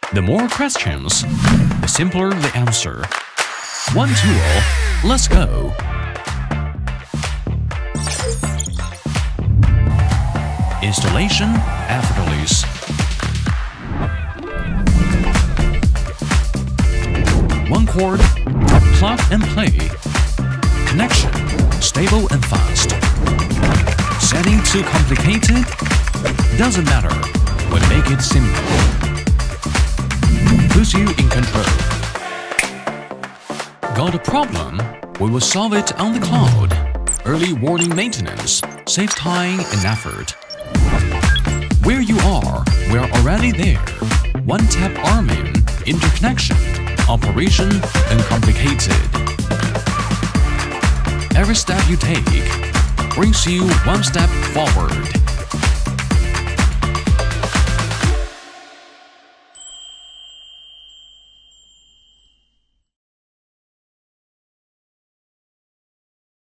The more questions, the simpler the answer. One tool, let's go. Installation effortless. One cord, plug and play. Connection, stable and fast. Setting too complicated? Doesn't matter, we make it simple. Puts you in control. Got a problem? We will solve it on the cloud. Early warning maintenance, save time and effort. Where you are, we are already there. One-tap arming, interconnection, operation uncomplicated. Every step you take brings you one step forward.